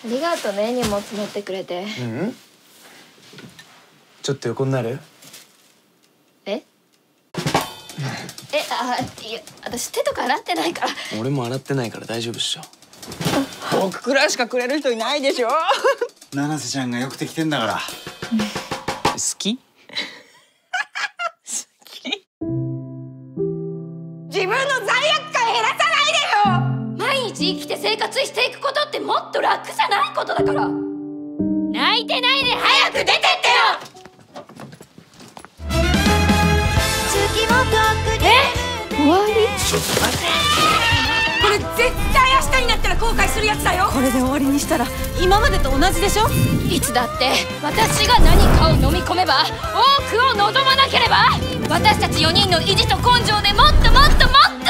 ありがとね、荷物持ってくれて。 うん。ちょっと横になる？ え、いや、私手とか洗ってないから。 俺も洗ってないから大丈夫っしょ。 僕くらいしかくれる人いないでしょ。 七瀬ちゃんがよくできてんだから。 好き？ 自分の罪悪感減らさないでよ。 毎日生きて生活していくことってもっと楽じゃないことだから。泣いてないで早く出てってよ。終わり？ これ絶対明日になったら後悔するやつだよ。これで終わりにしたら今までと同じでしょ。 いつだって私が何かを飲み込めば多くを望まなければ私たち4人の意地と根性でもっともっともっと